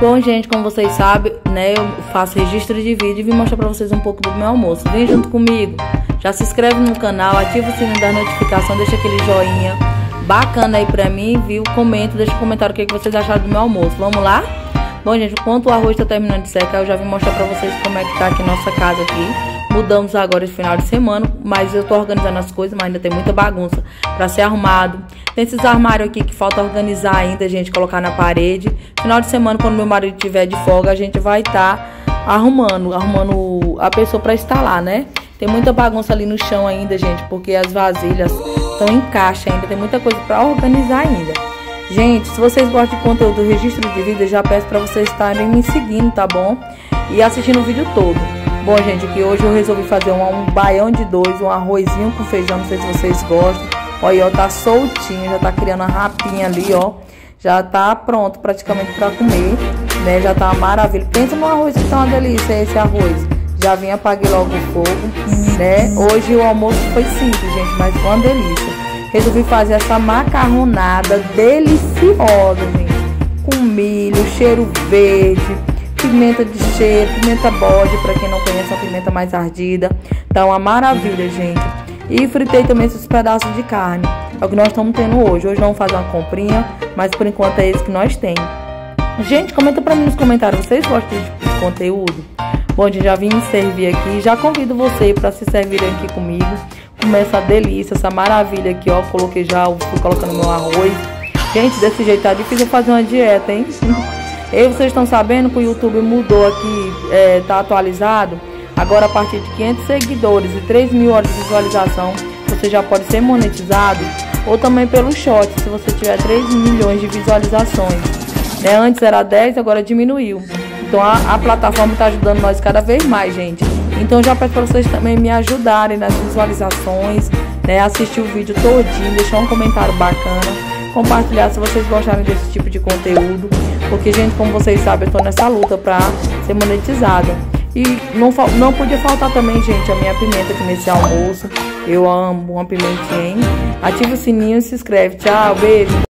Bom, gente, como vocês sabem, né, eu faço registro de vídeo e vim mostrar pra vocês um pouco do meu almoço. Vem junto comigo, já se inscreve no canal, ativa o sininho da notificação, deixa aquele joinha bacana aí pra mim, viu? Comenta, deixa um comentário o que vocês acharam do meu almoço. Vamos lá? Bom, gente, enquanto o arroz tá terminando de secar, eu já vim mostrar pra vocês como é que tá aqui nossa casa aqui. Mudamos agora esse final de semana, mas eu tô organizando as coisas, mas ainda tem muita bagunça pra ser arrumado. Tem esses armários aqui que falta organizar ainda, gente, colocar na parede. Final de semana, quando meu marido estiver de folga, a gente vai estar arrumando a pessoa pra instalar, né? Tem muita bagunça ali no chão ainda, gente, porque as vasilhas estão em caixa ainda, tem muita coisa pra organizar ainda. Gente, se vocês gostam de conteúdo do registro de vídeo, eu já peço pra vocês estarem me seguindo, tá bom? E assistindo o vídeo todo. Bom, gente, aqui hoje eu resolvi fazer um baião de dois, um arrozinho com feijão, não sei se vocês gostam. Olha, ó, tá soltinho, já tá criando a rapinha ali, ó. Já tá pronto praticamente pra comer, né? Já tá uma maravilha. Pensa no arroz que tá uma delícia, esse arroz. Já vim, apaguei logo o fogo, né? Hoje o almoço foi simples, gente, mas foi uma delícia. Resolvi fazer essa macarronada deliciosa, gente. Com milho, cheiro verde, pimenta de cheiro, pimenta bode, pra quem não conhece, a pimenta mais ardida. Tá uma maravilha, gente. E fritei também esses pedaços de carne. É o que nós estamos tendo hoje. Hoje vamos fazer uma comprinha, mas por enquanto é esse que nós temos. Gente, comenta pra mim nos comentários, vocês gostam de conteúdo? Bom, gente, já vim me servir aqui. Já convido você pra se servirem aqui comigo. Comer essa delícia, essa maravilha aqui, ó. Coloquei já, fui colocando meu arroz. Gente, desse jeito tá difícil fazer uma dieta, hein? E vocês estão sabendo que o YouTube mudou aqui, tá atualizado. Agora, a partir de 500 seguidores e 3 mil horas de visualização, você já pode ser monetizado. Ou também pelo short, se você tiver 3 milhões de visualizações. Né? Antes era 10, agora diminuiu. Então, a plataforma está ajudando nós cada vez mais, gente. Então, já peço para vocês também me ajudarem nas visualizações, né? Assistir o vídeo todinho, deixar um comentário bacana, compartilhar se vocês gostarem desse tipo de conteúdo. Porque, gente, como vocês sabem, eu tô nessa luta pra ser monetizada. E não podia faltar também, gente, a minha pimenta aqui nesse almoço. Eu amo uma pimentinha, hein? Ativa o sininho e se inscreve. Tchau, beijo.